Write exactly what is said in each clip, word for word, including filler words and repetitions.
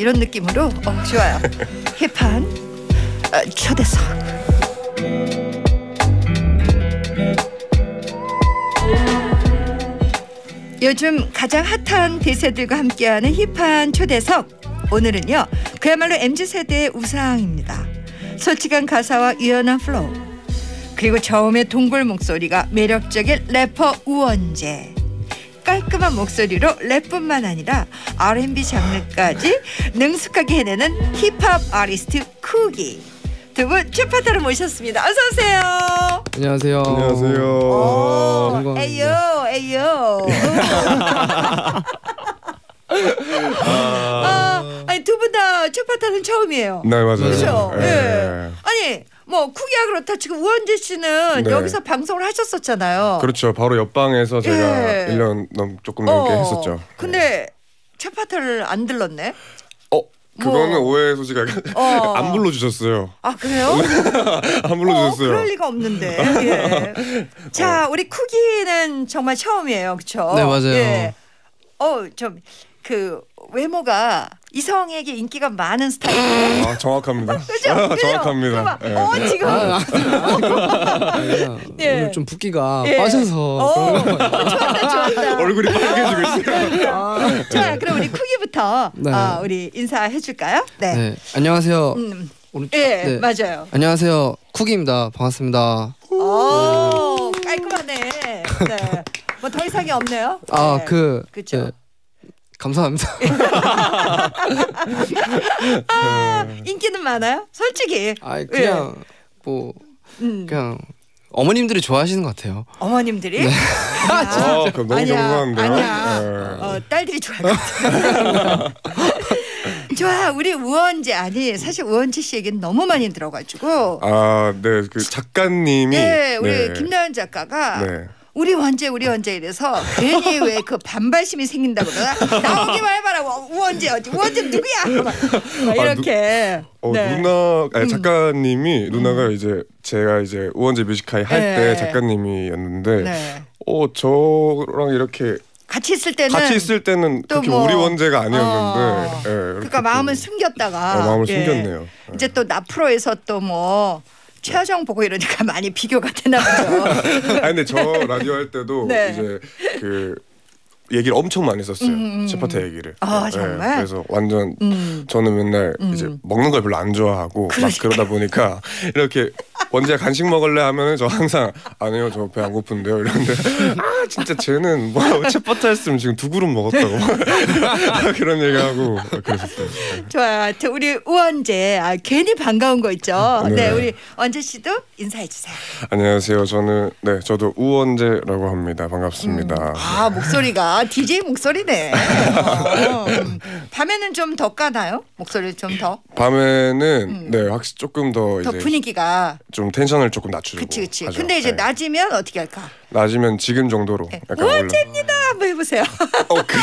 이런 느낌으로 어, 좋아요. 힙한 어, 초대석. 요즘 가장 핫한 대세들과 함께하는 힙한 초대석. 오늘은요 그야말로 엠지 세대의 우상입니다. 솔직한 가사와 유연한 플로우, 그리고 저음의 동굴 목소리가 매력적인 래퍼 우원재. 깔끔한 목소리로 랩뿐만 아니라 알앤비 장르까지 능숙하게 해내는 힙합 아티스트 쿠기. 두 분 최파타를 모셨습니다. 어서 오세요. 안녕하세요. 안녕하세요. 오, 에이요 에이요. 아, 아니 두 분 다 최파타는 처음이에요. 네 맞아요. 그렇죠. 예. 네. 아니 뭐 쿠기야 그렇다 지금 우원재 씨는 네. 여기서 방송을 하셨었잖아요. 그렇죠. 바로 옆방에서 제가 예. 일 년 넘 조금 넘게 어, 했었죠. 근데 최파타를 안 들렀네. 어 그거는 뭐. 오해 소지가 어. 안 불러주셨어요. 아 그래요? 안 어, 불러주셨어요. 그럴 리가 없는데. 예. 자 우리 쿠기는 정말 처음이에요, 그렇죠? 네, 맞아요. 예. 어좀 그 외모가 이성에게 인기가 많은 스타일이에요. 아 정확합니다. 그죠? 아, 그죠? 정확합니다. 그거 예. 봐. 어 지금. 아, 아니야. 예. 오늘 좀 붓기가 예. 빠져서 어, 그런 거 같아요. 좋았다, 좋았다. 얼굴이 빨개지고 있어요. 아, 자, 그럼 우리 쿠기부터 네. 아, 우리 인사해 줄까요? 네. 네, 안녕하세요. 음, 오늘 예, 네. 맞아요. 안녕하세요. 쿠기입니다. 반갑습니다. 오, 깔끔하네. 네. 뭐 더 이상이 없네요. 아, 네. 그 그쵸. 네. 감사합니다. 아, 인기는 많아요? 솔직히. 아, 그냥 뭐 음. 그냥 어머님들이 좋아하시는 것 같아요. 어머님들이? 네. 아니야. 어, 그럼 너무 아니야. 겸손한데요? 아니야. 네. 어, 딸들이 좋아할 것 같아. 좋아, 우리 우원재. 아니 사실 우원재 씨 얘기는 너무 많이 들어가지고. 아, 네, 그 작가님이 네, 우리 네. 김나연 작가가 네. 우리 원재 우리 원재 이래서 괜히 왜 그 반발심이 생긴다고 그러나 나오기만 해봐라. 우원재 어디 우원재 누구야? 막, 막 이렇게. 어, 네. 누나 아니, 음. 작가님이 누나가 이제 제가 이제 우원재 뮤직하이 할 때 네. 작가님이었는데 네. 어 저랑 이렇게 같이 있을 때는 같이 있을 때는 또 그렇게 뭐, 우리 원재가 아니었는데 어. 예, 이렇게 그러니까 또, 마음을 숨겼다가 어, 마음을 예. 숨겼네요. 예. 이제 또 나프로에서 또 뭐 최하정 보고 이러니까 많이 비교가 되나 보죠. 아니 근데 저 라디오 할 때도 네. 이제 그 얘기를 엄청 많이 썼어요. 음, 음. 셰파테 얘기를. 아, 예, 정말? 그래서 완전 음. 저는 맨날 음. 이제 먹는 걸 별로 안 좋아하고 그러니까. 막 그러다 보니까 이렇게 원재가 간식 먹을래 하면은 저 항상 아니요 저 배 안 고픈데요 이러는데 아 진짜 쟤는 뭐 챗버터 했으면 지금 두 그릇 먹었다고 그런 얘기하고 그랬었어요. 좋아요. 저 우리 우원재 아, 괜히 반가운 거 있죠. 네, 네. 우리 원재 씨도 인사해 주세요. 안녕하세요. 저는 네 저도 우원재라고 합니다. 반갑습니다. 아 목소리가 디제이 목소리네. 어, 음. 밤에는 좀 더 까나요? 목소리 좀 더? 밤에는 네 확실히 조금 더, 음. 더 이제 분위기가. 좀 텐션을 조금 낮추고 그치 그치. 하죠. 근데 이제 네. 낮이면 어떻게 할까? 낮이면 지금 정도로 네. 약간 올라. 우원재입니다. 한번 해보세요. 어, 그...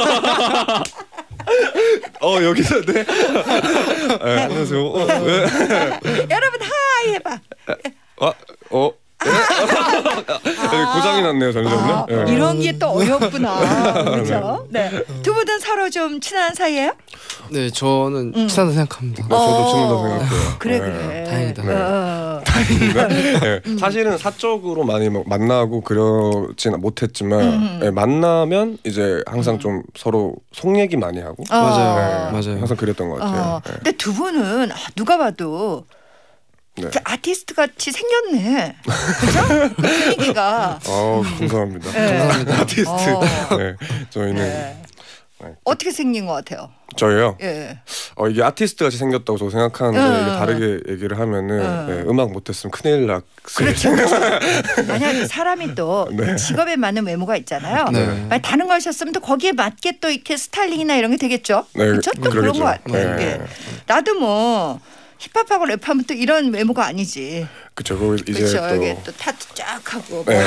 어 여기서 네. 네 안녕하세요. 어, 네. 여러분 하이 해봐. 아, 어. 네, 고장이 났네요 점점. 아, 네. 이런 게 또 어렵구나. 그렇죠? 네. 두 분은 서로 좀 친한 사이예요? 네, 저는 음. 친하다 생각합니다. 네, 저도 친하다 어. 생각해요. 그래 네. 그래. 다행이다. 어. 네. 사실은 사적으로 많이 막 만나고 그러지는 못했지만 음. 네, 만나면 이제 항상 좀 서로 속 얘기 많이 하고 어. 맞아요. 네, 맞아요. 항상 그랬던 것 같아요. 어. 네. 근데 두 분은 아, 누가 봐도 네. 아티스트 같이 생겼네. 그죠? 그 분위기가. 어 감사합니다. 네. 감사합니다. 아티스트. 어. 네, 저희는 네. 네. 어떻게 생긴 것 같아요? 저희요. 예. 어, 이게 아티스트 같이 생겼다고 저 생각하는데 어. 이게 다르게 얘기를 하면은 어. 네, 음악 못했으면 큰일 났어요. 그렇죠. 만약 사람이 또 네. 직업에 맞는 외모가 있잖아요. 네. 만약 다른 걸 하셨으면 또 거기에 맞게 또 이렇게 스타일링이나 이런 게 되겠죠. 네, 그렇죠? 또 그런 그러겠죠. 것 같아요. 네. 예. 나도 뭐 힙합하고 랩하면 또 이런 외모가 아니지. 그쵸. 그 이제 그렇죠. 또 여기 또 타투 쫙 하고 네.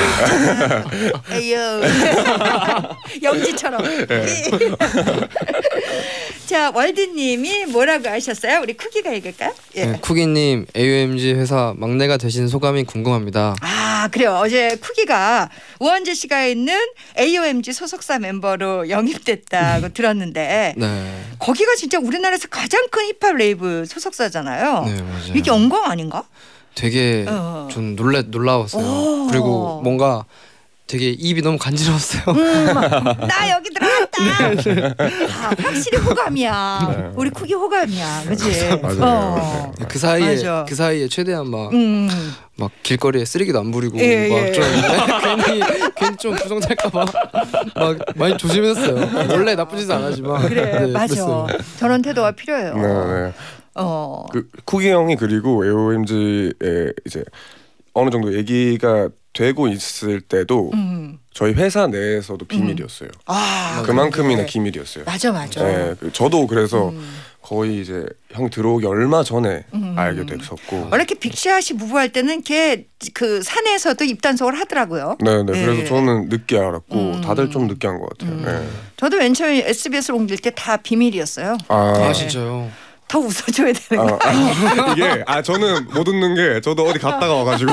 에이요 영지처럼. 네. 자, 월드님이 뭐라고 하셨어요? 우리 쿠키가 읽을까요? 예. 네, 쿠기님 에이오엠지 회사 막내가 되신 소감이 궁금합니다. 아, 그래요. 어제 쿠키가 우원재 씨가 있는 에이오엠지 소속사 멤버로 영입됐다고 들었는데 네. 거기가 진짜 우리나라에서 가장 큰 힙합 레이블 소속사잖아요. 네, 맞아요. 이게 영광 아닌가? 되게 어. 좀 놀래 놀라웠어요. 오. 그리고 뭔가 되게 입이 너무 간지러웠어요. 음, 나 여기 들어갔다. 아, 확실히 호감이야. 네. 우리 쿠키 호감이야, 그렇지? 맞아요. 어. 그 사이에 맞아. 그 사이에 최대한 막 음. 막 길거리에 쓰레기도 안 버리고 예, 막 예. 좀 괜히 괜히 좀 부정될까봐 막 많이 조심했어요. 원래 나쁜 짓은 안 하지만 그래, 네, 맞아. 그랬어요. 저런 태도가 필요해요. 네, 네. 어. 그 쿠기 형이 그리고 에이오엠지에 이제 어느 정도 얘기가 되고 있을 때도 음. 저희 회사 내에서도 비밀이었어요. 아, 그만큼이나 그래. 기밀이었어요. 맞아, 맞아. 네, 그 저도 그래서 음. 거의 이제 형 들어오기 얼마 전에 음. 알게 됐었고. 원래 이렇게 빅샷이 무부할 때는 걔 그 산에서도 입단속을 하더라고요. 네, 네. 예. 그래서 저는 늦게 알았고 음. 다들 좀 늦게 한 것 같아요. 음. 네. 저도 맨 처음에 에스비에스를 옮길 때 다 비밀이었어요. 아, 아 네. 진짜요? 더 웃어줘야 되는 거 아, 아, 이게 아 저는 못 웃는 게 저도 어디 갔다가 와가지고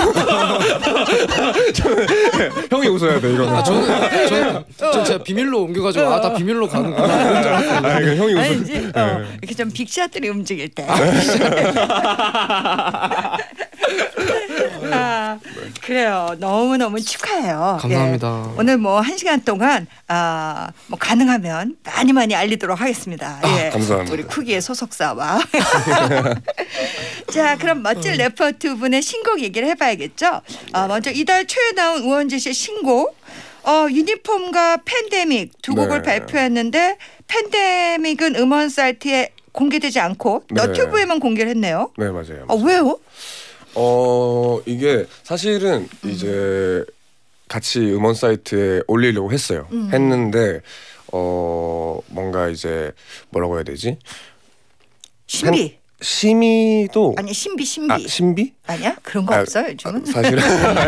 저는 네, 형이 웃어야 돼 이거는. 아 저는 저는 전 제가 비밀로 옮겨가지고 아 다 비밀로 가는구나 그런 줄 알았어요. 아, 이거 형이 웃어. 아니지. 어, 네. 이렇게 좀 빅샷들이 움직일 때. 아, 그래요. 너무 너무 축하해요. 감사합니다. 예. 오늘 뭐 한 시간 동안 아, 뭐 가능하면 많이 많이 알리도록 하겠습니다. 예. 감사합니다. 우리 쿠기의 소속사와. 자, 그럼 멋진 래퍼 두 분의 신곡 얘기를 해봐야겠죠. 아, 먼저 이달 초에 나온 우원재 씨의 신곡. 어, 유니폼과 팬데믹 두 곡을 네. 발표했는데 팬데믹은 음원 사이트에 공개되지 않고 네. 너튜브에만 공개를 했네요. 네 맞아요. 아, 왜요? 어 이게 사실은 이제 같이 음원 사이트에 올리려고 했어요. 음. 했는데 어 뭔가 이제 뭐라고 해야 되지? 신비. 심의도 아니, 신비 신비. 아 신비? 아니야? 그런 거 아, 없어요, 요즘은. 아, 사실은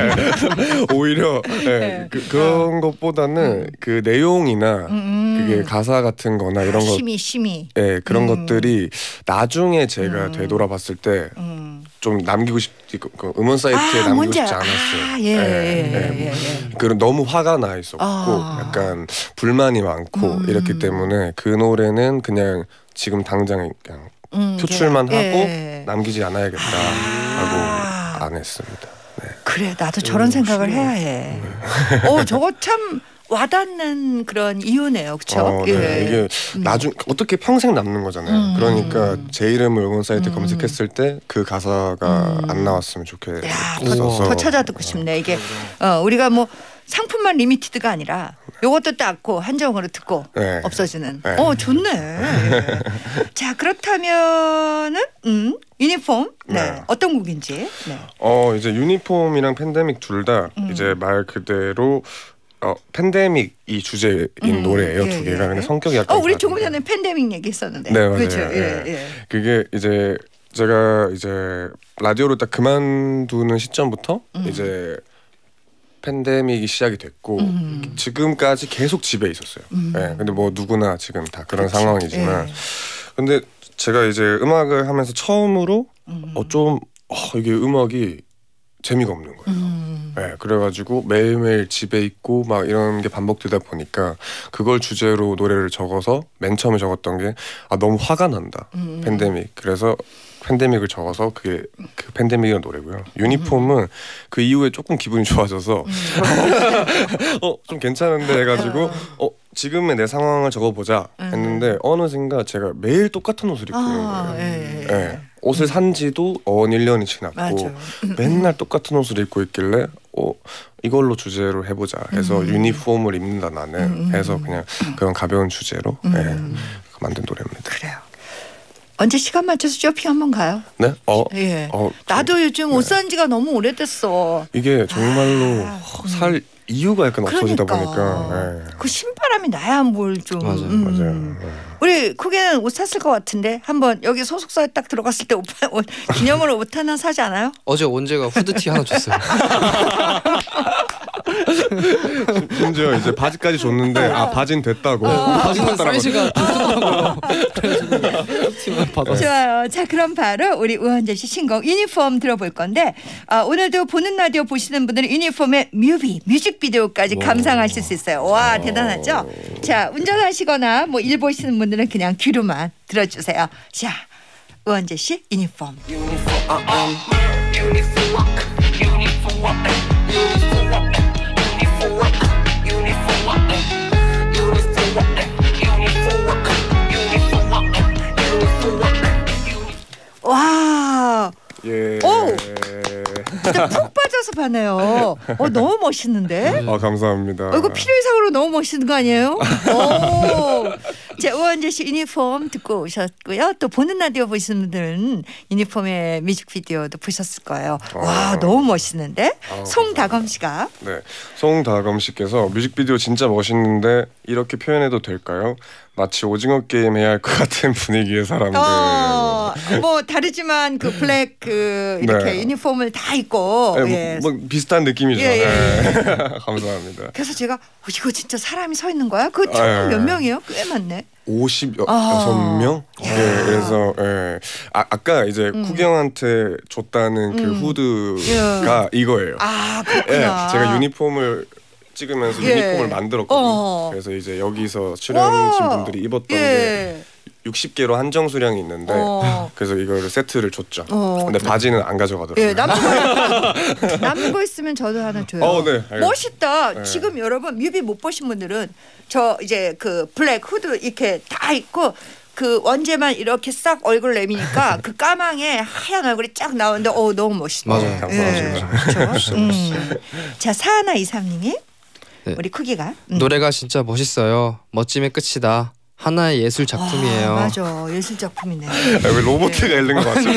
오히려 네, 네. 그, 그런 것보다는 음. 그 내용이나 음. 그게 가사 같은 거나 이런 아, 거 심이 심이. 예, 그런 음. 것들이 나중에 제가 음. 되돌아봤을 때 좀 음. 남기고 싶지 그 음원 사이트에 아, 남기고 뭔지 싶지 알- 않았어요. 아, 예, 예, 예, 예. 그런 너무 화가 나 있었고 아. 약간 불만이 많고 음. 이랬기 때문에 그 노래는 그냥 지금 당장 그냥 음, 표출만 예. 하고 예. 남기지 않아야겠다 아. 하고 안 했습니다. 네. 그래, 나도 저런 생각을 해야 해. 어, 저거 참 와닿는 그런 이유네요, 그렇죠? 어, 네. 이게 음. 나중 어떻게 평생 남는 거잖아요. 음. 그러니까 제 이름을 음원 사이트 음. 검색했을 때 그 가사가 음. 안 나왔으면 야, 좋겠어서 더, 더 찾아 듣고 싶네. 이게 어, 우리가 뭐 상품만 리미티드가 아니라 요것도 닦고 한정으로 듣고 네. 없어지는. 네. 어, 좋네. 예. 자, 그렇다면은 음, 유니폼. 네. 네. 어떤 곡인지. 네. 어 이제 유니폼이랑 팬데믹 둘 다 음. 이제 말 그대로 어 팬데믹이 주제인 음, 노래예요. 예, 두 개가 예. 근데 성격이 약간 어, 우리 다른데. 조금 전에 팬데믹 얘기했었는데. 네, 맞아요. 그렇죠. 예, 예. 예. 그게 이제 제가 이제 라디오를 딱 그만두는 시점부터 음. 이제 팬데믹이 시작이 됐고 음. 지금까지 계속 집에 있었어요. 음. 예, 근데 뭐 누구나 지금 다 그런 그치. 상황이지만 예. 근데 제가 이제 음악을 하면서 처음으로 음. 어 좀 어, 이게 음악이 재미가 없는 거예요. 음. 네, 그래가지고 매일매일 집에 있고 막 이런 게 반복되다 보니까 그걸 주제로 노래를 적어서 맨 처음에 적었던 게 아 너무 화가 난다. 음. 팬데믹. 그래서 팬데믹을 적어서 그게 그 팬데믹이라는 노래고요. 유니폼은 그 이후에 조금 기분이 좋아져서 음. 어 좀 괜찮은데 해가지고 어 지금의 내 상황을 적어보자 했는데 어느샌가 제가 매일 똑같은 옷을 입고 있는 아, 거예요. 예, 예. 네, 옷을 산 지도 어언 일 년이 지났고 맞아. 맨날 똑같은 옷을 입고 있길래 어 이걸로 주제로 해보자 해서 음. 유니폼을 입는다 나는 음. 해서 그냥 그런 가벼운 주제로 음. 예, 만든 노래입니다. 그래요. 언제 시간 맞춰서 쇼핑 한번 가요? 네? 어, 예. 어 나도 요즘 옷 산 지가 너무 오래됐어. 이게 정말로 아, 허, 살 이유가 약간 없어지다 그러니까. 보니까 예. 그 신바람이 나야 뭘 좀. 맞아요, 음. 맞아요. 예. 우리 그게는 옷 샀을 것 같은데 한번 여기 소속사에 딱 들어갔을 때 옷, 옷 기념으로 옷 하나 사지 않아요? 어제 원재가 후드티 하나 줬어요. 심지어 이제 바지까지 줬는데 아 바지는 됐다고. 바지는 사이즈가 뚱뚱하고요. 그래가지고 팀을 받았어요. 좋아요. 자, 그럼 바로 우리 우원재 씨 신곡 유니폼 들어볼 건데 아, 오늘도 보는 라디오 보시는 분들은 유니폼의 뮤비, 뮤직비디오까지 감상하실 수 있어요. 와, 대단하죠? 자, 운전하시거나 뭐 일 보시는 분들은 그냥 귀로만 들어주세요. 자, 우원재 씨 유니폼. 와, 예. 오! 진짜 푹 빠져서 봐네요. 어, 너무 멋있는데? 아 감사합니다. 어, 이거 필요 이상으로 너무 멋있는 거 아니에요? 오. 자, 우원재 씨 유니폼 듣고 오셨고요. 또 보는 라디오 보시는 분들은 유니폼의 뮤직비디오도 보셨을 거예요. 와, 아. 너무 멋있는데? 아, 송다검 씨가. 네, 송다검 씨께서 뮤직비디오 진짜 멋있는데 이렇게 표현해도 될까요? 마치 오징어 게임 해야 할 것 같은 분위기의 사람들. 어, 뭐 다르지만 그 블랙 그 이렇게 네. 유니폼을 다 입고. 네, 예. 뭐, 뭐 비슷한 느낌이죠. 예, 예. 네. 감사합니다. 그래서 제가 어, 이거 진짜 사람이 서 있는 거야? 그거 총 아, 예. 몇 명이에요? 꽤 많네. 오십육 아. 명? 네, 그래서 예. 아, 아까 이제 음. 쿠경한테 줬다는 그 음. 후드가 이거예요. 아, 예, 그렇구나. 제가 유니폼을 찍으면서 예. 유니폼을 만들었거든요. 어. 그래서 이제 여기서 출연진 와. 분들이 입었던 게 예. 육십 개로 한정 수량이 있는데 어. 그래서 이걸 세트를 줬죠. 어. 근데 바지는 안 가져가더라고요. 예, 남는 거 남는 거 있으면 저도 하나 줘요. 어, 네, 알겠습니다. 멋있다. 네. 지금 여러분 뮤비 못 보신 분들은 저 이제 그 블랙 후드 이렇게 다 입고 그 원제만 이렇게 싹 얼굴 내미니까 그 까망에 하얀 얼굴이 쫙 나오는데 어 너무 멋있다. 맞아요. 감사합니다. 그렇죠? 음. 자, 사하나이삼님이 네. 우리 쿠기가 음. 노래가 진짜 멋있어요. 멋짐의 끝이다. 하나의 예술 작품이에요. 아, 맞아, 예술 작품이네. 아, 왜 로보트가 읽는 것 같죠?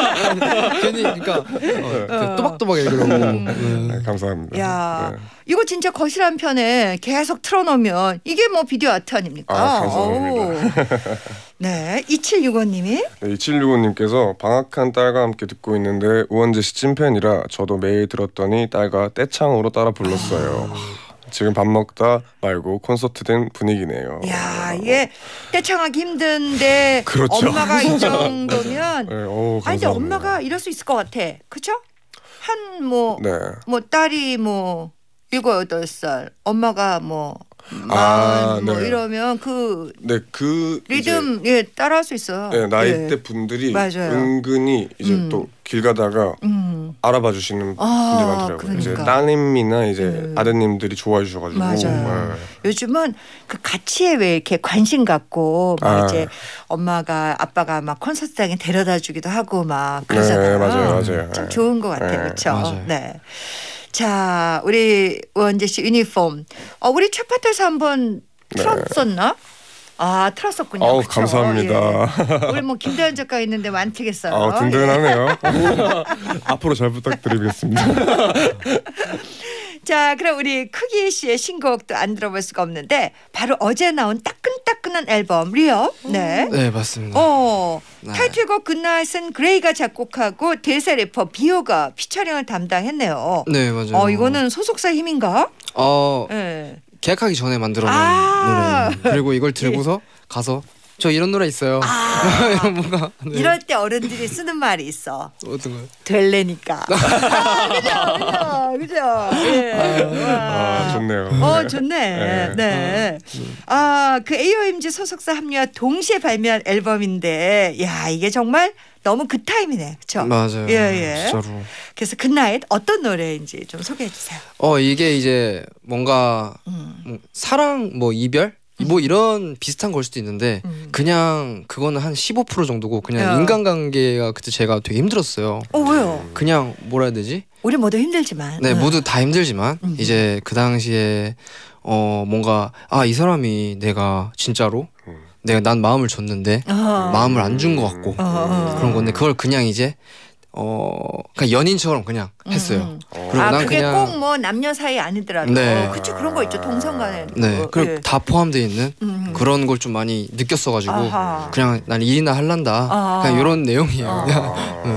괜히 그러니까 어, 그 또박또박 읽으려고. 음. 네, 감사합니다. 야, 네. 이거 진짜 거실 한 편에 계속 틀어놓으면 이게 뭐 비디오 아트 아닙니까? 아, 감사합니다. 어우. 네, 이칠육오님이 네, 이칠육오님께서 방학한 딸과 함께 듣고 있는데 우원재 씨 찐팬이라 저도 매일 들었더니 딸과 떼창으로 따라 불렀어요. 지금 밥 먹다 말고 콘서트 된 분위기네요. 야, 이게 떼창하기 힘든데 그렇죠. 엄마가 이 정도면 네, 오, 아니 근데 감사합니다. 엄마가 이럴 수 있을 것 같아. 그렇죠? 한 뭐 뭐 네. 딸이 뭐 일곱 여덟 살, 엄마가 뭐 아, 만 뭐 네. 이러면 그 네, 그 리듬 예 따라할 수 있어요. 이제, 네, 나이대 예. 분들이 맞아요. 은근히 이제 음. 또 길 가다가 음. 알아봐 주시는 아, 분들 많더라고요. 그러니까. 이제 따님이나 이제 음. 아드님들이 좋아해 주셔가지고. 맞아요. 네. 요즘은 그 가치에 왜 이렇게 관심 갖고 막 아. 이제 엄마가 아빠가 막 콘서트장에 데려다 주기도 하고 막 그러잖아요. 네, 맞아요, 맞아요. 참 네. 좋은 것 같아요, 네, 그렇죠? 맞아요. 네. 자, 우리 우원재 씨 유니폼. 어, 우리 최파트에서 한번 네. 틀었었나? 아, 틀었었군요. 아우, 그쵸? 감사합니다. 예. 우리 뭐 김대현 작가 있는데 많겠어요. 아, 든든하네요. 앞으로 잘 부탁드리겠습니다. 자, 그럼 우리 크기 씨의 신곡도 안 들어볼 수가 없는데 바로 어제 나온 따끈따끈한 앨범 리어. 네. 네 맞습니다. 어, 네. 타이틀곡 굿나잇은 그레이가 작곡하고 대세 래퍼 비오가 피처링을 담당했네요. 네 맞아요. 어, 이거는 소속사 힘인가? 어 네. 계약하기 전에 만들어낸 아. 노래. 그리고 이걸 들고서 가서 저 이런 노래 있어요. 아, 이런 뭔가 네. 이럴 때 어른들이 쓰는 말이 있어. 어떤 거요? 될래니까. 아, 그죠, 그죠, 그죠. 예. 아, 와. 좋네요. 어, 네. 좋네. 네. 네. 아, 그 에이오엠지 소속사 합류와 동시에 발매한 앨범인데, 야, 이게 정말 너무 그 타임이네. 그렇죠? 맞아요. 예, 예. 진짜로. 그래서 굿나잇 어떤 노래인지 좀 소개해 주세요. 어 이게 이제 뭔가 음. 뭐 사랑 뭐 이별 뭐 이런 비슷한 걸 수도 있는데 음. 그냥 그거는 한 십오 퍼센트 정도고 그냥 야. 인간관계가 그때 제가 되게 힘들었어요. 어, 왜요? 그냥 뭐라 해야 되지? 우리 모두 힘들지만. 네 어. 모두 다 힘들지만 음. 이제 그 당시에 어 뭔가 아 이 사람이 내가 진짜로 음. 내가 난 마음을 줬는데 어. 마음을 안 준 것 같고 어. 그런 건데 그걸 그냥 이제 어 그냥 연인처럼 그냥 했어요. 음. 어. 그리고 아, 난 그게 그냥 꼭 뭐 남녀 사이 아니더라도. 네. 그쵸, 그런 거 있죠. 동성 간에. 네 그리고 예. 다 포함되어 있는 음. 그런 걸 좀 많이 느꼈어가지고 아하. 그냥 난 일이나 할란다 아. 그냥 이런 내용이에요. 아. 그냥 아, 음.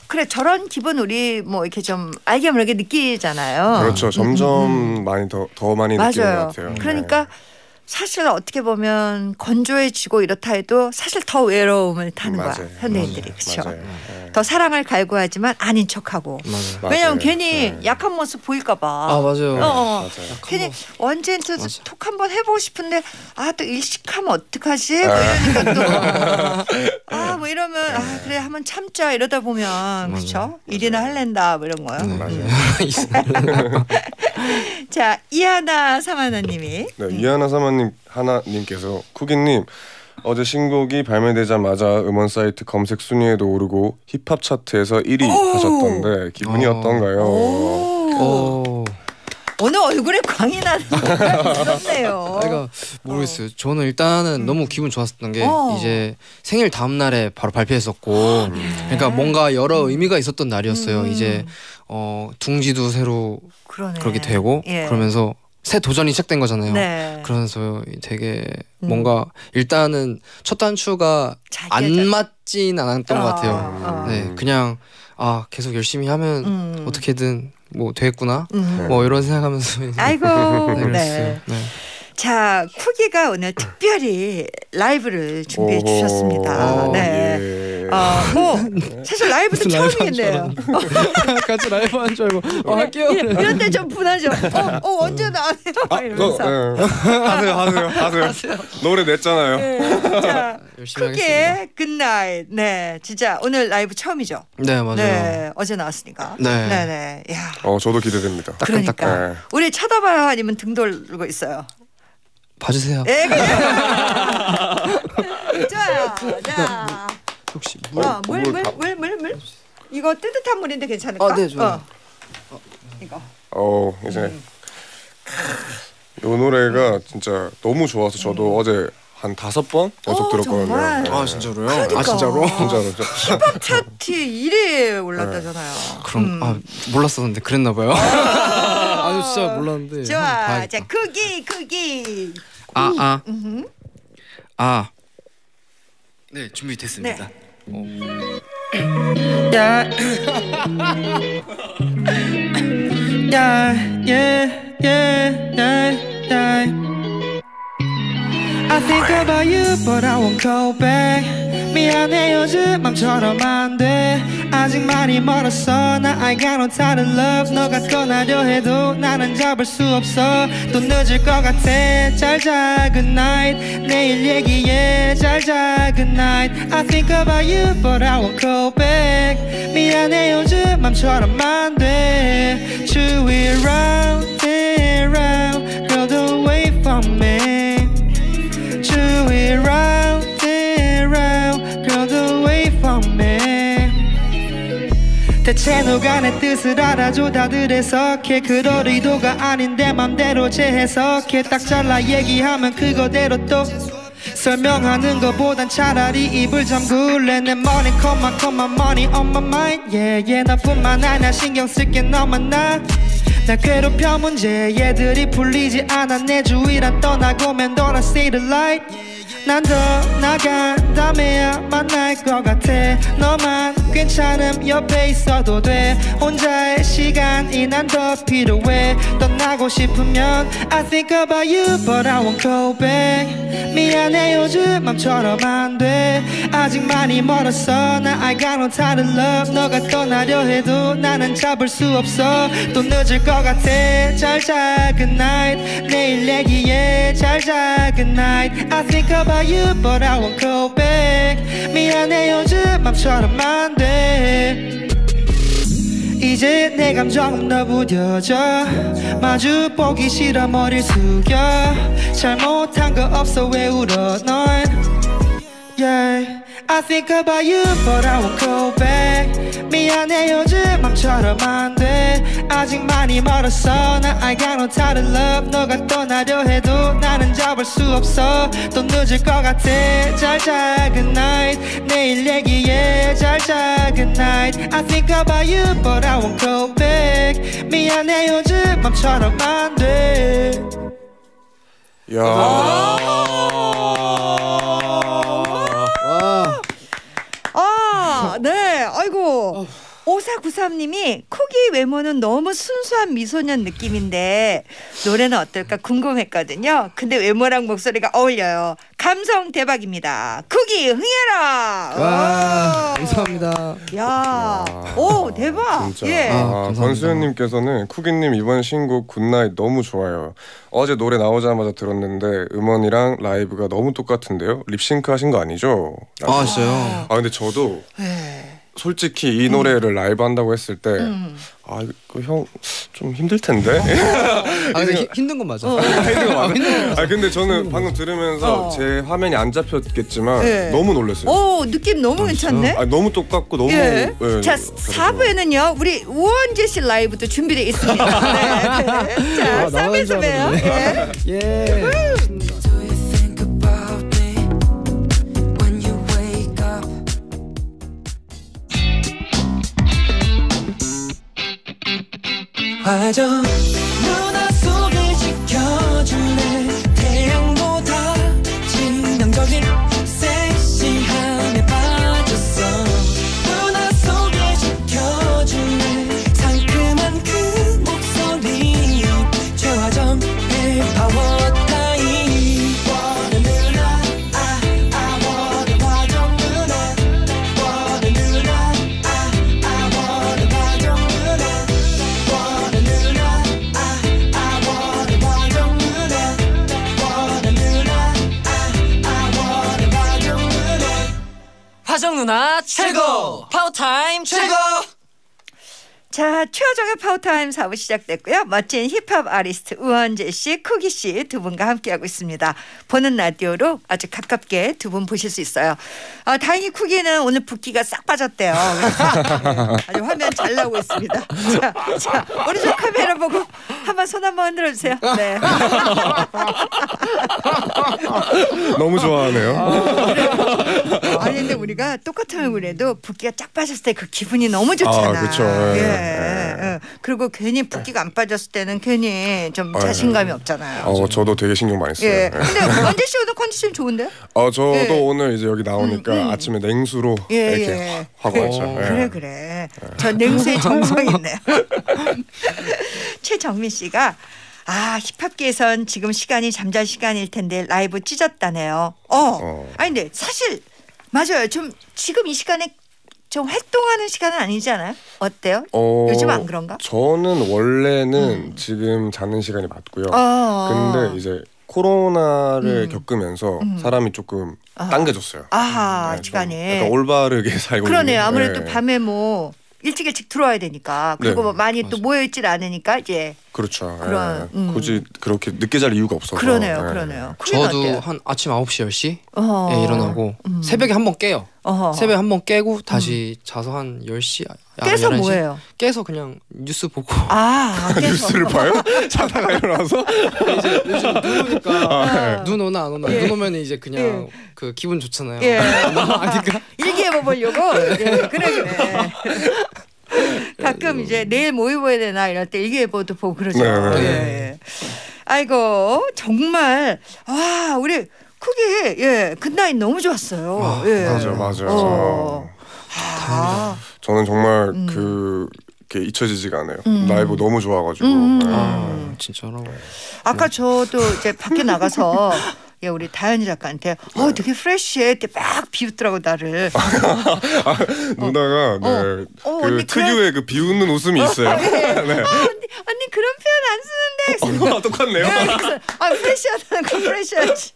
그래 저런 기분 우리 뭐 이렇게 좀 알게 모르게 느끼잖아요. 그렇죠. 점점 음, 음. 많이 더 더 많이 맞아요. 느끼는 것 같아요. 그러니까 사실 어떻게 보면 건조해지고 이렇다 해도 사실 더 외로움을 타는 맞아요. 거야 현대인들이. 맞아요. 그렇죠. 맞아요. 네. 더 사랑을 갈구하지만 아닌 척하고. 맞아요. 왜냐면 맞아요. 괜히 네. 약한 모습 보일까봐. 아 맞아요. 어, 어. 맞아요. 괜히 언제부터 맞아. 톡 한번 해보고 싶은데 아 또 일식하면 어떡하지? 뭐 이러니까 또 아 뭐 이러면 아 그래 한번 참자 이러다 보면 그렇죠? 일이나 할랜다 뭐 이런 거요. 네. 맞아요. 자 이하나 사마나님이 네, 이하나 사마님 하나님께서 쿠기님 어제 신곡이 발매되자마자 음원 사이트 검색 순위에도 오르고 힙합 차트에서 일 위 오! 하셨던데 기분이 오. 어떤가요? 오. 어. 오늘 얼굴에 광이 나는 그렇네요. 제가 모르겠어요. 저는 일단은 음. 너무 기분 좋았었던 게 어. 이제 생일 다음 날에 바로 발표했었고, 그러니까 뭔가 여러 의미가 있었던 날이었어요. 음. 이제 어 둥지도 새로 그러네. 그렇게 되고 예. 그러면서 새 도전이 시작된 거잖아요. 네. 그러면서 되게 음. 뭔가 일단은 첫 단추가 자기가 안 자- 맞진 않았던 어, 것 같아요. 어. 네, 그냥 아 계속 열심히 하면 음. 어떻게든 뭐 되겠구나. 음. 뭐 이런 생각하면서 이제 아이고 네, 네. 그랬어요. 네. 자 쿠기가 오늘 특별히 라이브를 준비해 오호. 주셨습니다. 오, 네. 예. 어, 뭐 사실 라이브도 무슨 라이브 한 줄 처음이겠네요. 같이 라이브 한 줄 알고 어, 할게요. 이런, 이런 때 좀 분하죠. 어, 어 언제 나와요? 아, 이러면서. 너, 예. 하세요, 하세요, 하세요. 노래 냈잖아요. 네. 자 열심히 하겠습니다. 쿠기의 굿나잇. 네, 진짜 오늘 라이브 처음이죠. 네 맞아요. 네, 어제 나왔으니까. 네. 네, 네. 야, 어, 저도 기대됩니다. 그러니까 네. 우리 쳐다봐요 아니면 등 돌고 있어요. 봐주세요. 예, 그래. 좋아요. 자, 혹시 물? 어, 물, 물 물, 다- 물, 물, 물. 이거 뜨뜻한 물인데 괜찮을까? 어, 네, 좋아요. 어. 이거. 어, 이제 음. 이 노래가 진짜 너무 좋아서 저도 어제 한 다섯 번 연속 어, 들었거든요. 정말? 네. 아 진짜로요? 그러니까. 아 진짜로? 진짜로. 진짜. 힙합 차트 일 위에 올랐다잖아요. 그럼 음. 아 몰랐었는데 그랬나 봐요. 아 진짜 몰랐는데. 좋아. 한번 자, 봐야겠다. 크기, 크기. 아 아. 음흠. 아. 네 준비됐습니다. Yeah. yeah, yeah, yeah, yeah, yeah. I think about you, but I won't go back. 미안해 요즘 맘처럼 안 돼. 아직 많이 멀었어. 나 I got no time to love. 너가 떠나려 해도 나는 잡을 수 없어. 또 늦을 것 같아. 잘자 good night. 내일 얘기해. 잘자 good night. I think about you, but I won't go back. 미안해 요즘 맘처럼 안 돼. 주위 round and round. Girl, don't wait for me. 주위 round and round. Girl, don't wait for me. 대체 누가 내 뜻을 알아줘. 다들 해석해. 그럴 의도가 아닌데 맘대로 재해석해. 딱 잘라 얘기하면 그거대로 또 설명하는 것보단 차라리 입을 잠글래. 내 money come on come on money on my mind. yeah yeah 너뿐만 아니야 신경 쓸게 너만 나. 날 괴롭혀 문제 얘들이 풀리지 않아. 내 주위란 떠나고면 don't I see the light. 난 더 나간 다음에야 만날 것 같아. 너만 괜찮음 옆에 있어도 돼. 혼자의 시간이 난 더 필요해. 떠나고 싶으면 I think about you but I won't go back. 미안해 요즘 맘처럼 안 돼. 아직 많이 멀었어. 나 I got no time to love. 너가 떠나려 해도 나는 잡을 수 없어. 또 늦을 것 같아. 잘자 good night. 내일 얘기해. 잘자 good night. I think about you but I won't go back. 미안해 요즘 맘처럼 안 돼. 이제 내 감정은 너부뎌져. 마주 보기 싫어 머리를 숙여. 잘못한 거 없어 왜 울어 넌. Yeah, I think about you but I won't go back. 미안해 요즘 맘처럼 안 돼. 아직 많이 멀었어. 나 I got no time to love. 너가 떠나려 해도 나는 잡을 수 없어. 또 늦을 것 같아. 잘자 good night. 내일 얘기해. 잘자 good night. I think about you but I won't go back. 미안해 요즘 맘처럼 안 돼. 야. 와. 아, 네. 아이고. 오사구삼님이 쿠기 외모는 너무 순수한 미소년 느낌인데 노래는 어떨까 궁금했거든요. 근데 외모랑 목소리가 어울려요. 감성 대박입니다. 쿠기 흥해라. 와, 오. 감사합니다. 야, 오 대박. 진짜. 예. 아, 권수현님께서는 쿠기님 이번 신곡 굿나잇 너무 좋아요. 어제 노래 나오자마자 들었는데 음원이랑 라이브가 너무 똑같은데요. 립싱크 하신 거 아니죠? 아 진짜요? 아 근데 저도 예. 솔직히 이 노래를 음. 라이브 한다고 했을 때 음. 아 이거 형 좀 힘들 텐데. 아 근데 힘든 건 맞아. 어. 힘든 거 맞아. 아 근데 저는 방금 들으면서 어. 제 화면이 안 잡혔겠지만 네. 너무 놀랐어요. 오 느낌 너무 괜찮네. 아 너무 똑같고 너무. 예. 예, 자 그래서. 사 부에는요 우리 우원재 씨 라이브도 준비되어 있습니다. 네. 네. 자 아, 삼 부에서 봬요. 예. 예. 화정 누나 속을 지켜줄래 태양보다 치명적인 섹시함에 빠졌어 누나 속을 지켜줄래 상큼한 그 목소리 최화정의 파워타임 원해 누나 아, 아 원해 화정 누나 원해 누나 아, 아 원해 화정 누나 화정 누나 최고! 파워타임 최고! 자 최화정의 파워타임 사 부 시작됐고요. 멋진 힙합 아리스트 우원재 씨, 쿠기 씨 두 분과 함께하고 있습니다. 보는 라디오로 아주 가깝게 두 분 보실 수 있어요. 아, 다행히 쿠기는 오늘 붓기가 싹 빠졌대요. 아주 화면 잘 나오고 있습니다. 자, 자 오른쪽 카메라 보고 한번 손 한번 흔들어 주세요. 네. 너무 좋아하네요. 아, 아니 근데 우리가 똑같은 얼굴에도 붓기가 쫙 빠졌을 때 그 기분이 너무 좋잖아. 아, 그렇죠. 예. 예. 예. 그리고 괜히 붓기가 안 빠졌을 때는 괜히 좀 자신감이 없잖아요. 어 저도 되게 신경 많이 써요. 예. 예. 근데 원재 씨 오늘 컨디션 좋은데? 어 저도 예. 오늘 이제 여기 나오니까 음, 음. 아침에 냉수로 예, 이렇게 예. 확 왔죠. 예. 그래 그래. 저 냉수에 정성이 있네요. 최정민 씨가 아 힙합계에선 지금 시간이 잠잘 시간일 텐데 라이브 찢었다네요. 어. 어. 아니 근데 사실 맞아요. 좀 지금 이 시간에 좀 활동하는 시간은 아니지 않아요? 어때요? 어, 요즘 안 그런가? 저는 원래는 음. 지금 자는 시간이 맞고요. 어. 근데 이제 코로나를 음. 겪으면서 음. 사람이 조금 아. 당겨졌어요. 아하 네, 좀 시간이. 약간 올바르게 살고 그러네요. 있는. 아무래도 네. 밤에 뭐 일찍 일찍 들어와야 되니까 그리고 네, 뭐 많이 또 맞아요. 모여 있질 않으니까 이제 그렇죠. 그런, 예. 음. 굳이 그렇게 늦게 잘 이유가 없어서. 그러네요, 예. 그러네요. 쿠기는 저도 어때요? 한 아침 아홉 시 열 시에 어허. 일어나고 음. 새벽에 한 번 깨요. 어허. 새벽에 한 번 깨고 다시 자서 한 열 시 아, 깨서 열한 시? 뭐예요? 깨서 그냥 뉴스 보고 아, 깨서. 뉴스를 봐요? 자다가 일어나서? 이제 요즘 눈 오니까 아. 눈 오나 안 오나 예. 눈 오면 이제 그냥 예. 그 기분 좋잖아요. 예. 아니까 일기예보 보려고. 예, 그래 그래. 가끔 이제 내일 뭐 입어야 되나 이럴 때 일기예보도 보고 그러죠. 네, 네. 예, 예. 아이고 정말 와 우리 쿠기 예 굿나잇 너무 좋았어요. 아, 예. 맞아, 맞아. 어. 아, 저는 정말 음. 그게 잊혀지지가 않아요. 음. 라이브 너무 좋아가지고. 음. 예. 아 진짜로. 아까 저도 이제 밖에 나가서 예, 우리 다현이 작가한테 어 되게 프레쉬해 이렇게 막 비웃더라고 나를. 아, 누나가 네, 어. 어, 그 언니 특유의 그 비웃는 웃음이 있어요. 네. 네. 아, 언니, 언니 그런 표현 안 쓰는데. 어, 똑같네요. 네, 그래서 아 프레시하다는 거 프레시하지.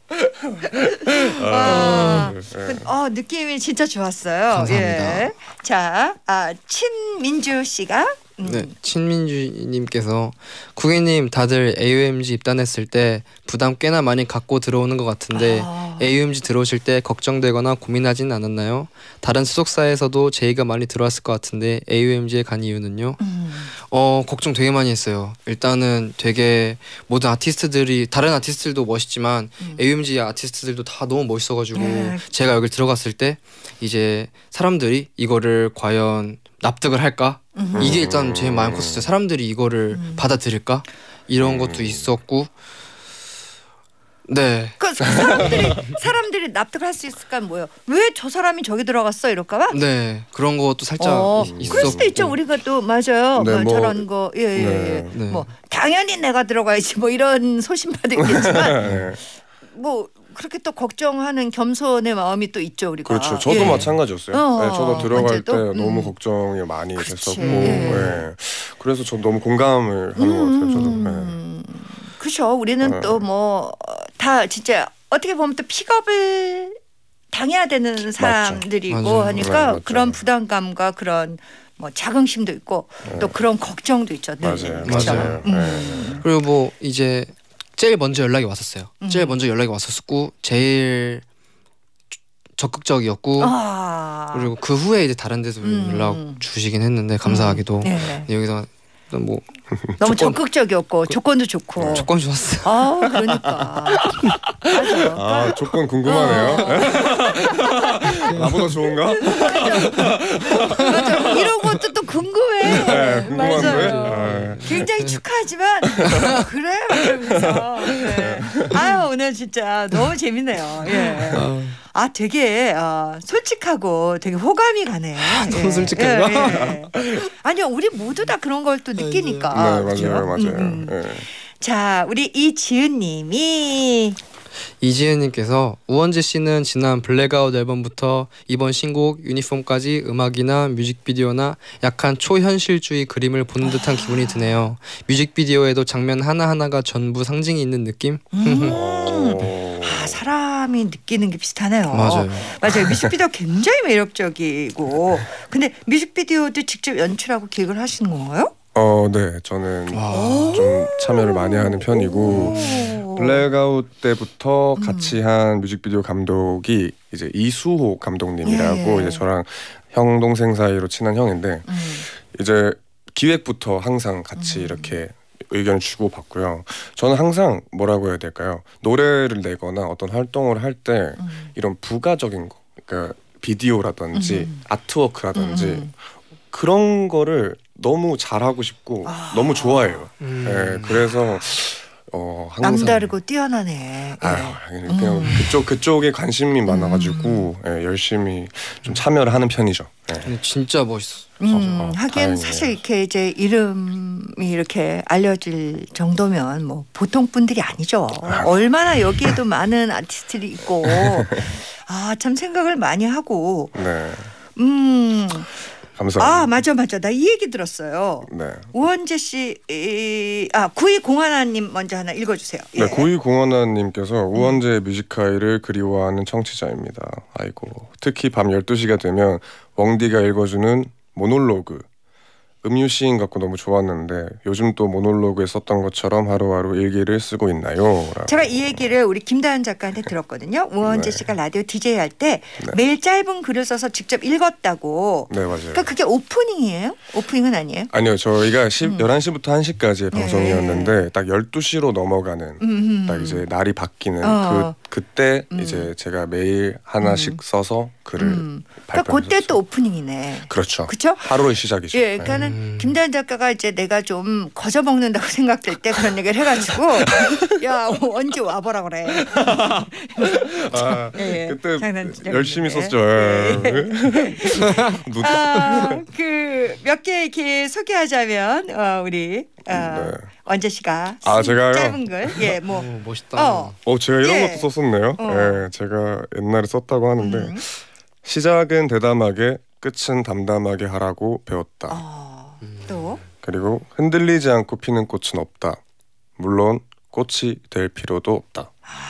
와, 네. 그, 어 느낌이 진짜 좋았어요. 감사합니다. 예. 자, 아 친민주 씨가 음. 네, 친민주님께서 구기님 다들 에이유엠지 입단했을 때 부담 꽤나 많이 갖고 들어오는 것 같은데 아. 에이유엠지 들어오실 때 걱정되거나 고민하진 않았나요? 다른 소속사에서도 제의가 많이 들어왔을 것 같은데 에이유엠지에 간 이유는요? 음. 어 걱정 되게 많이 했어요. 일단은 되게 모든 아티스트들이 다른 아티스트들도 멋있지만 음. 에이유엠지 아티스트들도 다 너무 멋있어가지고 네. 제가 여기 들어갔을 때 이제 사람들이 이거를 과연 납득을 할까? 음. 이게 일단 제일 마음 컸었어요. 사람들이 이거를 음. 받아들일까? 이런 것도 있었고 네. 그 사람들이 사람들이 납득할 수 있을까 뭐예요? 왜 저 사람이 저기 들어갔어 이럴까봐? 네. 그런 것도 살짝 어, 있- 그럴 수도 있죠. 있었고. 우리가 또 맞아요. 네, 뭐 뭐, 저런 거 예예 예, 예. 네. 네. 뭐 당연히 내가 들어가야지 뭐 이런 소신파도 있겠지만 네. 뭐 그렇게 또 걱정하는 겸손의 마음이 또 있죠 우리가. 그렇죠. 저도 예. 마찬가지였어요. 어, 네, 저도 들어갈 언제도? 때 음. 너무 걱정이 많이 그렇지. 됐었고, 예. 네. 그래서 저 너무 공감을 하는 것 같아요. 저도. 네. 음, 그렇죠. 우리는 네. 또 뭐 다 진짜 어떻게 보면 또 픽업을 당해야 되는 사람들이고 맞아요. 하니까 네, 맞죠. 그런 부담감과 그런 뭐 자긍심도 있고 또 그런 걱정도 있죠. 늘. 맞아요. 그렇죠? 맞아요. 음. 그리고 뭐 이제 제일 먼저 연락이 왔었어요. 음. 제일 먼저 연락이 왔었고 제일 적극적이었고 아. 그리고 그 후에 이제 다른 데서 음. 연락 주시긴 했는데 감사하게도 네. 근데 여기서 뭐 너무 조건- 적극적이었고 조건도 좋고. 조건 좋았어요. 아 그러니까. 맞아요. 아 조건 궁금하네요. 나보다 좋은가? 맞아. 이런 것도 또 궁금해. 네, 궁금한데. 맞아요. 굉장히 축하하지만 그래 그러면서. 네. 아유 오늘 진짜 너무 재밌네요. 예. 아 되게 어, 솔직하고 되게 호감이 가네. 너무 예. 솔직한가? 예, 예. 아니요 우리 모두 다 그런 걸 또 느끼니까. 네 그죠? 맞아요, 맞아요. 음, 음. 네. 자 우리 이지은님이 이지은님께서 우원재 씨는 지난 블랙아웃 앨범부터 이번 신곡 유니폼까지 음악이나 뮤직비디오나 약간 초현실주의 그림을 보는 듯한 기분이 드네요. 뮤직비디오에도 장면 하나하나가 전부 상징이 있는 느낌? 음. 어, 아 사람이 느끼는 게 비슷하네요. 맞아요. 맞아요. 뮤직비디오 굉장히 매력적이고 근데 뮤직비디오도 직접 연출하고 기획을 하시는 건가요? 어, 네, 저는 와. 좀 참여를 많이 하는 편이고 오. 블랙아웃 때부터 음. 같이 한 뮤직비디오 감독이 이제 이수호 감독님이라고 예. 이제 저랑 형 동생 사이로 친한 형인데 음. 이제 기획부터 항상 같이 음. 이렇게 의견을 주고 받고요. 저는 항상 뭐라고 해야 될까요? 노래를 내거나 어떤 활동을 할 때 음. 이런 부가적인 거, 그러니까 비디오라든지 음. 아트워크라든지 음. 그런 거를 너무 잘하고 싶고 아. 너무 좋아해요. 음. 네, 그래서 어 항상 남다르고 뛰어나네. 아유, 예. 그냥 음. 그쪽 그쪽에 관심이 많아가지고 예, 열심히 좀 참여를 하는 편이죠. 예. 근데 진짜 멋있어. 음, 어, 하긴 다행이네요. 사실 이렇게 이제 이름이 이렇게 알려질 정도면 뭐 보통 분들이 아니죠. 얼마나 여기에도 많은 아티스트들이 있고 아 참 생각을 많이 하고 네, 음. 감사합니다. 아 맞아 맞아 나 이 얘기 들었어요. 네. 우원재 씨, 이, 아 구이공하나님 먼저 하나 읽어주세요. 예. 네, 고이공원아님께서 우원재 뮤직하이를 그리워하는 청취자입니다. 아이고, 특히 밤 열두 시가 되면 웡디가 읽어주는 모놀로그 음유 시인 같고 너무 좋았는데 요즘 또 모놀로그에 썼던 것처럼 하루하루 일기를 쓰고 있나요? 라고. 제가 이 얘기를 우리 김다은 작가한테 들었거든요. 우원재 네. 씨가 라디오 디제이 할 때 네. 매일 짧은 글을 써서 직접 읽었다고. 네, 맞아요. 그러니까 그게 오프닝이에요? 오프닝은 아니에요? 아니요, 저희가 음. 열한 시부터 한 시까지의 네. 방송이었는데 딱 열두 시로 넘어가는 음. 딱 이제 날이 바뀌는 어. 그 그때 음. 이제 제가 매일 하나씩 음. 써서 글을 음. 그러니까 발표를 그때 또 했었어요. 오프닝이네. 그렇죠. 그렇죠? 하루의 시작이죠. 예, 그러니까는 음. 김다은 작가가 이제 내가 좀 거저 먹는다고 생각될 때 그런 얘기를 해가지고 야 언제 와보라 그래. 아, 예, 예. 그때 장난치죠. 열심히 예. 썼죠. 예. 누- 아, 그 몇 개 이렇게 소개하자면 어, 우리 어, 네. 원재 씨가 아, 쓴 제가요? 짧은 글, 예, 뭐 오, 멋있다. 어. 어, 제가 이런 예. 것도 썼었네요. 어. 예, 제가 옛날에 썼다고 하는데 음. 시작은 대담하게, 끝은 담담하게 하라고 배웠다. 어, 또 그리고 흔들리지 않고 피는 꽃은 없다. 물론 꽃이 될 필요도 없다.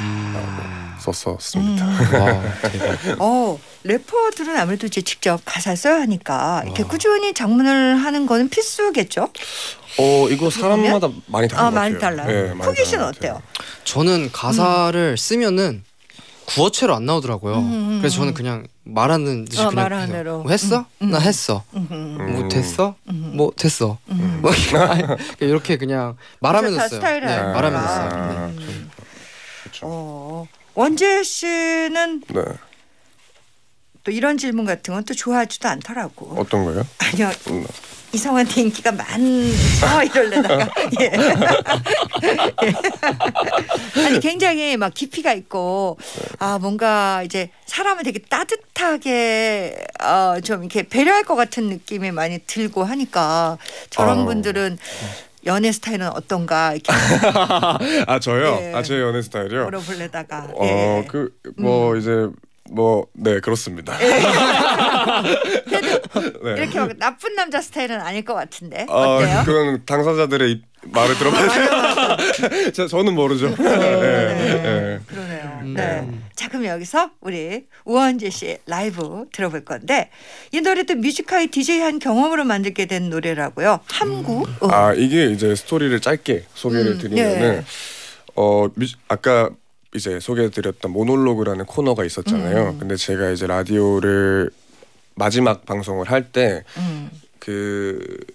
썼었습니다. 음. 와 대박. 어, 래퍼들은 아무래도 이제 직접 가사 써야 하니까 이렇게 꾸준히 장문을 하는 거는 필수겠죠? 어, 이거 사람마다 많이 다른 아, 것 많이 같아요. 달라요. 예, 많이 후기 씨는 다른 것 같아요. 어때요? 저는 가사를 쓰면은 구어체로 안 나오더라고요. 음, 음, 그래서 저는 음. 그냥 말하는 듯이 어, 그냥 말하는 해요. 대로. 뭐 했어? 음, 음. 나 했어. 음, 음, 음. 뭐 됐어? 음. 뭐 됐어. 음. 뭐 이렇게, 이렇게 그냥 말하면서 다 써요. 스타일이 네, 아니까. 말하면서 써요. 아, 네. 음. 그렇죠. 어, 원재 씨는 네. 또 이런 질문 같은 건 또 좋아하지도 않더라고. 어떤 거요? 아니요. 음. 이성한테 인기가 많죠 이럴래다가 예. 예. 아니 굉장히 막 깊이가 있고 아 뭔가 이제 사람을 되게 따뜻하게 어, 좀 이렇게 배려할 것 같은 느낌이 많이 들고 하니까 저런 어. 분들은 연애 스타일은 어떤가 이렇게 아 저요? 예. 아 제 연애 스타일이요? 물어보려다가 어 그 뭐 음. 이제 뭐 네 그렇습니다. 그래도 네. 이렇게 막 나쁜 남자 스타일은 아닐 것 같은데 아, 어때요? 그건 당사자들의 입, 말을 들어봐야 저, 저는 모르죠. 네, 네. 네. 그러네요. 음. 네. 자 그럼 여기서 우리 우원재 씨 라이브 들어볼 건데 이 노래도 뮤지카이 디제이 한 경험으로 만들게 된 노래라고요. 함구. 어. 아 이게 이제 스토리를 짧게 소개를 음, 드리면은 네. 어 뮤지, 아까 이제 소개해드렸던 모놀로그라는 코너가 있었잖아요. 음. 근데 제가 이제 라디오를 마지막 방송을 할 때 그 음.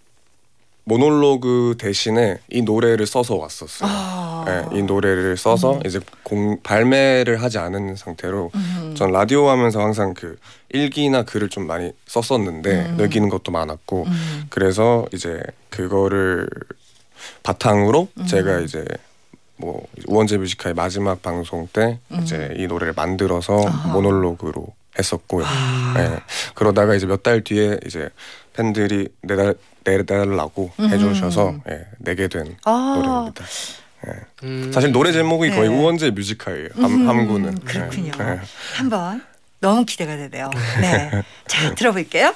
모놀로그 대신에 이 노래를 써서 왔었어요. 아. 네, 이 노래를 써서 음. 이제 공, 발매를 하지 않은 상태로 음. 전 라디오 하면서 항상 그 일기나 글을 좀 많이 썼었는데 음. 느끼는 것도 많았고 음. 그래서 이제 그거를 바탕으로 음. 제가 이제 뭐 우원재 뮤지카의 마지막 방송 때 음. 이제 이 노래를 만들어서 아하. 모놀로그로 했었고요. 아. 네. 그러다가 이제 몇 달 뒤에 이제 팬들이 내달 내달라고 음. 해주셔서 예, 내게 된 아. 노래입니다. 음. 사실 노래 제목이 거의 네. 우원재 뮤지카예요. 함, 음, 함구는. 그렇군요. 네. 네. 한번 너무 기대가 되네요. 네. 자 들어볼게요.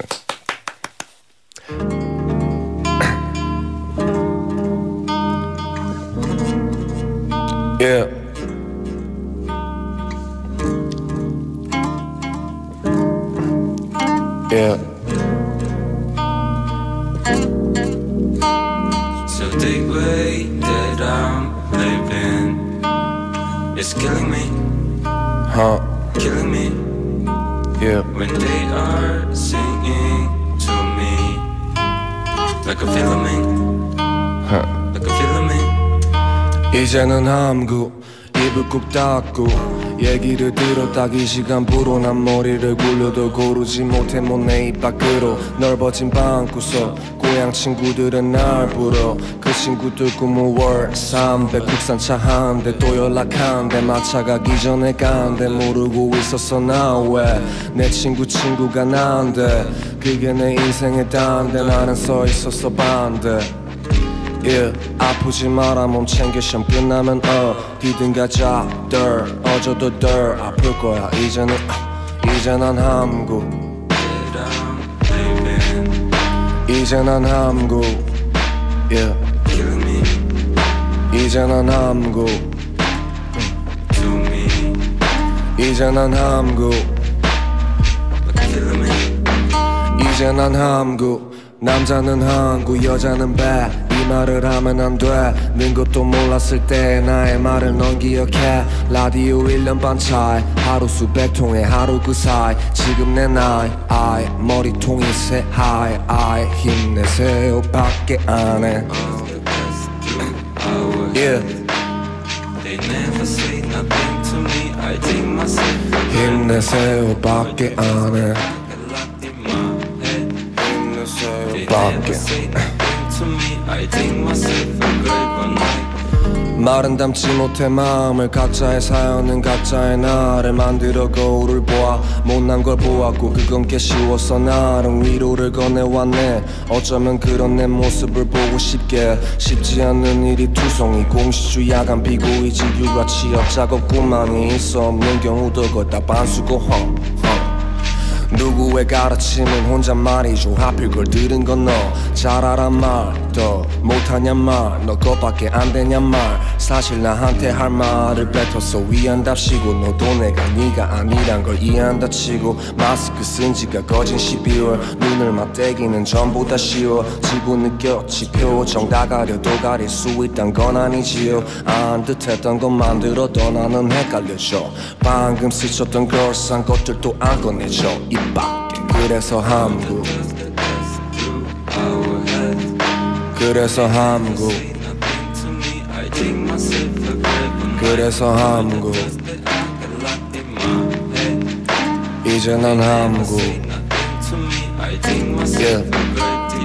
Yeah. Yeah. So the way that I'm living is killing me, Huh. killing me. Yeah. When they are singing to me like a filament, Huh. like a filament. 이제는 함구 입을 꾹 닫고 얘기를 들어 딱 이 시간 불어난 머리를 굴려도 고르지 못해 못 내 입 밖으로 넓어진 방구석 고향 친구들은 날 부러 그 친구들 꿈은 월 삼백 국산차 한 대 또 연락한대 마차 가기 전에 간대 모르고 있었어 나 왜 내 친구 친구가 난데 그게 내 인생의 단데 나는 서 있었어 반대 Yeah. 아프지 마라 몸 챙겨 시험 끝나면 어디든 가자들 어저도 덜 아플 거야 이제는 이제 난 함구 That I'm living, 이제 난 함구 Yeah. killing me, 이제 난 함구 to me 이제 난 함구 like a filament. 이제 난 함구 남자는 항구 여자는 배 이 말을 하면 안 되는 것도 몰랐을 때 나의 말을 넌 기억해 라디오 일 년 반 차이 하루 수백 통에 하루 그 사이 지금 내 나이 아이 머리통이 새하이 아이 힘내세요 밖에 안해 Yeah. They never say nothing to me. I take myself for granted. 힘내세요 밖에 안해 Get locked in my head. 힘내세요 They 밖에 never say nothing to me. I take myself for granted. One night. 말은 담지 못해 마음을 각자의 사연은 각자의 나를 만들어 거울을 보아 못난 걸 보았고 그건 꽤 쉬웠어 나름 위로를 건네왔네 어쩌면 그런 내 모습을 보고 싶게 쉽지 않는 일이 투성이 공시주 야간 비고이지 육아 취업 작업 꿈만이 있어 없는 경우도 거의 반수고 헝 누구의 가르침은 혼잣말이죠 하필 걸 들은 건 너 잘 알아 말 더 못하냐 말 너 것밖에 안 되냐 말 사실 나한테 할 말을 뱉어서 위한답시고 너도 내가 네가 아니란 걸 이해한다 치고 마스크 쓴 지가 거진 십이월 눈을 맞대기는 전보다 쉬워 지고 느꼈지 표정 다 가려도 가릴 수 있단 건 아니지요 안 듯했던 건 만들어도 나는 헷갈려져 방금 스쳤던 그럴싸한 것들도 안 꺼내줘 입 밖에 그래서 함구 그래서 함구 그래서 함구 이제 난 함구 Yeah.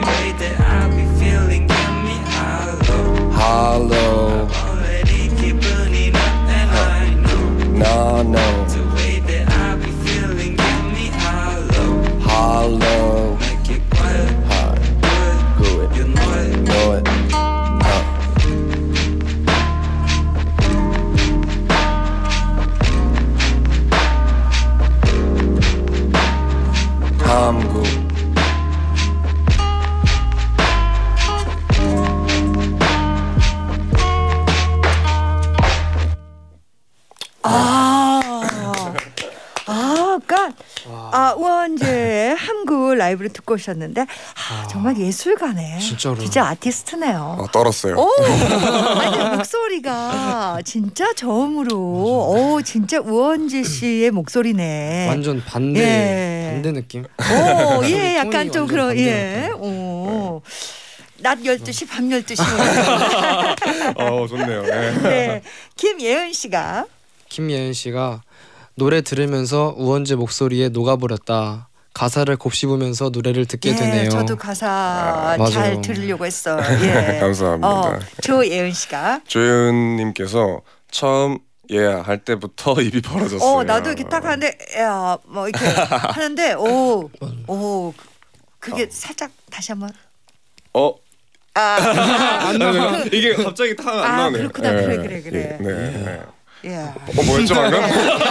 라이브로 듣고 오셨는데 아, 정말 예술가네. 진짜로. 진짜 아티스트네요. 어, 떨었어요. 오, 아니 목소리가 진짜 저음으로, 오, 진짜 우원재 씨의 목소리네. 완전 반대 예. 반대 느낌. 오, 예, 약간 톤이 좀 완전 그런 반대 예, 느낌. 오, 낮 열두 시, 밤 열두 시. 어, 좋네요. 네. 네, 김예은 씨가 김예은 씨가 노래 들으면서 우원재 목소리에 녹아버렸다. 가사를 곱씹으면서 노래를 듣게 예, 되네요. 저도 가사 아, 잘 맞아요. 들으려고 했어요. 예. 감사합니다. 어, 조예은 씨가 조윤님께서 처음 예 할 때부터 입이 벌어졌어요. 어, 나도 이렇게 딱 하는데 야, 뭐 이렇게 하는데 오, 오, 그게 살짝 다시 한번 어, 아, 안 나와. 이게 갑자기 딱 안 아, 나오네. 그렇구나. 그래, 그래, 그래. 네. 네. 예. 어, 뭐였죠 방금?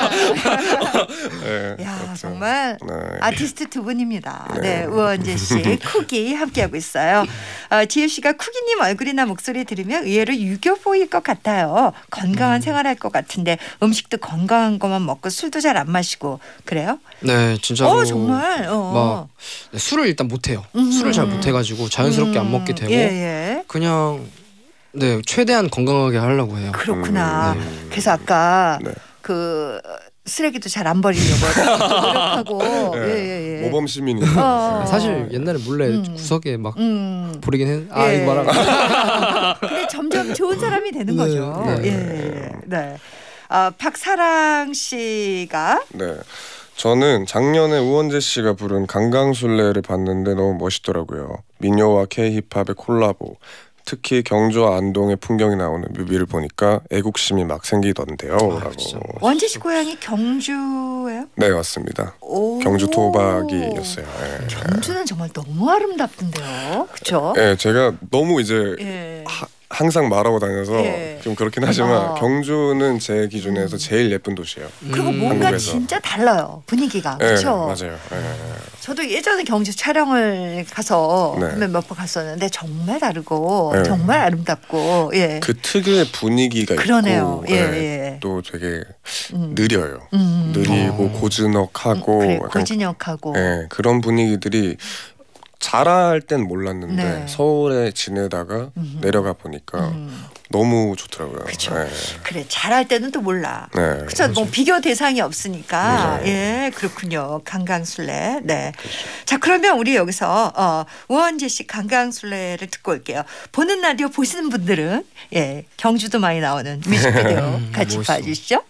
네, 야, 그렇죠. 정말 네. 아티스트 두 분입니다. 네, 네. 우원재 씨, 쿠기 함께하고 있어요. 어, 지혜 씨가 쿠기님 얼굴이나 목소리 들으면 의외로 유교 보일 것 같아요. 건강한 음. 생활할 것 같은데 음식도 건강한 것만 먹고 술도 잘 안 마시고 그래요? 네, 진짜로. 어, 정말. 어. 막 네, 술을 일단 못 해요. 음. 술을 잘 못 해가지고 자연스럽게 안 먹게 되고 예, 예. 그냥 네 최대한 건강하게 하려고 해요. 그렇구나. 음. 그래서 아까 네. 그 쓰레기도 잘 안 버리려고 노력하고 네. 예, 예, 예. 모범 시민이. 어. 사실 옛날에 몰래 음. 구석에 막 음. 버리긴 했. 아 예. 이거 말하고. 근데 점점 좋은 사람이 되는 네, 거죠. 네. 예, 예, 네. 아, 박사랑 씨가 네. 저는 작년에 우원재 씨가 부른 강강술래를 봤는데 너무 멋있더라고요. 민요와 K-힙합의 콜라보. 특히 경주와 안동의 풍경이 나오는 뮤비를 보니까 애국심이 막 생기던데요. 아, 라고. 진짜. 원재 씨 고향이 경주예요? 네, 맞습니다. 오. 경주 토박이였어요. 네. 경주는 정말 너무 아름답던데요. 그렇죠? 네, 제가 너무 이제 예. 하, 항상 말하고 다녀서 예. 좀 그렇긴 하지만 어. 경주는 제 기준에서 음. 제일 예쁜 도시예요. 그리고 음. 뭔가 한국에서. 진짜 달라요. 분위기가. 네, 그렇죠? 맞아요. 네. 저도 예전에 경주 촬영을 가서 네. 몇 번 갔었는데 정말 다르고 네. 정말 아름답고 예. 그 특유의 분위기가 그러네요. 있고 예, 네, 예. 또 되게 음. 느려요. 음. 느리고 어. 고즈넉하고 그래, 약간 고진역하고 네, 그런 분위기들이 자랄 땐 몰랐는데 네. 서울에 지내다가 음. 내려가 보니까 음. 너무 좋더라고요. 그쵸. 네. 그래 잘할 때는 또 몰라. 네. 그렇죠. 뭐 비교 대상이 없으니까. 맞아요. 예, 그렇군요. 강강술래. 네. 자, 그러면 우리 여기서 어, 우원재 씨 강강술래를 듣고 올게요. 보는 라디오 보시는 분들은 예, 경주도 많이 나오는 뮤직비디오 같이 멋있어. 봐주시죠.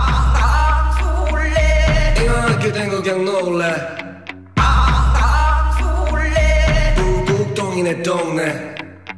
이렇게 된 거 그냥 놀래 북북동이 내 동네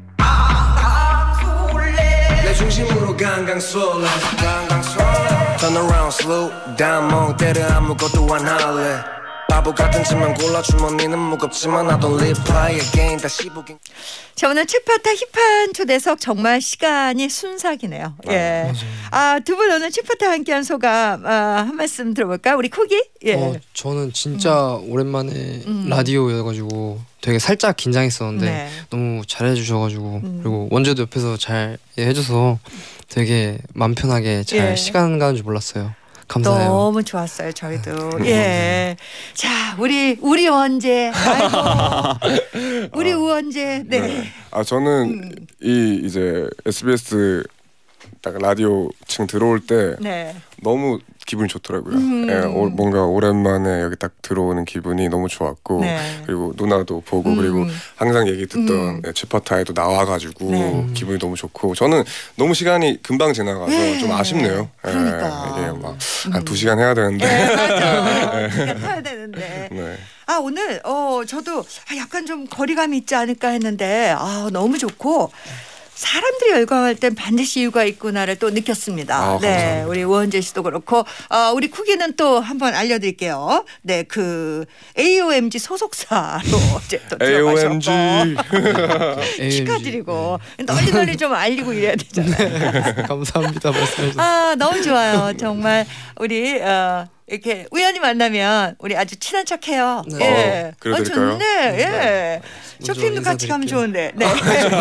내 중심으로 강강술래 강강술래 Turn around slow down 멍 때려 아무것도 안 할래 바보 같은 짓만 골라 주머니는 무겁지만 I don't live by again 다시 보긴 자, 오늘 최파타 힙한 초대석 정말 시간이 순삭이네요. 예. 아, 두 분 오늘 최파타 함께한 소감 아, 한 말씀 들어볼까요? 우리 쿠기? 예. 어, 저는 진짜 오랜만에 음. 라디오여가지고 되게 살짝 긴장했었는데 네. 너무 잘해주셔가지고 음. 그리고 원재도 옆에서 잘 해줘서 되게 맘 편하게 잘 예. 시간 가는 줄 몰랐어요. 감사해요. 너무 좋았어요, 저희도. 예. 자, 우리 우리 원재, 아이고, 우리 우원재, 네. 네. 아 저는 음. 이 이제 에스비에스 딱 라디오층 들어올 때 네. 너무 기분이 좋더라고요. 음. 예, 오, 뭔가 오랜만에 여기 딱 들어오는 기분이 너무 좋았고 네. 그리고 누나도 보고 음. 그리고 항상 얘기 듣던 음. 예, 제파타에도 나와가지고 네. 기분이 너무 좋고 저는 너무 시간이 금방 지나가서 네. 좀 아쉽네요. 예, 그러니까. 이게 막 한 음. 두 시간 해야 되는데. 네, 맞아. 기가 타야 되는데. 네. 아, 오늘 어 저도 아, 약간 좀 거리감이 있지 않을까 했는데 아, 너무 좋고 사람들이 열광할 땐 반드시 이유가 있구나를 또 느꼈습니다. 아, 네, 감사합니다. 우리 우원재 씨도 그렇고 어, 우리 쿠기는 또 한번 알려드릴게요. 네, 그 에이오엠지 소속사로 이제 또 에이오엠지. 들어가셨고 축하드리고 널리 널리 좀 알리고 이래야 되잖아요. 감사합니다. 말씀해주셔서. 아, 너무 좋아요. 정말 우리 어, 이렇게 우연히 만나면 우리 아주 친한 척해요. 네. 예. 어, 그래드릴까요? 아, 좋네. 예. 먼저 쇼핑도 같이 가면 인사드릴게요. 좋은데. 네.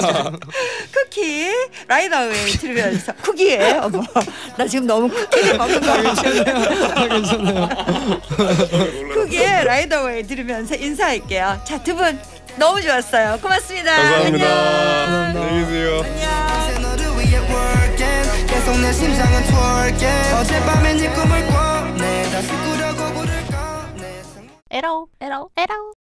쿠키 라이더웨이 들으면서 쿠키에 어머 나 지금 너무 쿠키를 먹은 거 같아요. 괜찮아요. 쿠키에 라이더웨이 들으면서 인사할게요. 자, 두 분 너무 좋았어요. 고맙습니다. 감사합니다. 안녕. 안녕히 계세요. 계속 내 심장은 twerking 어젯밤에 네 꿈을 꿔내 다시 꾸려고 부를까 에러 에러 에러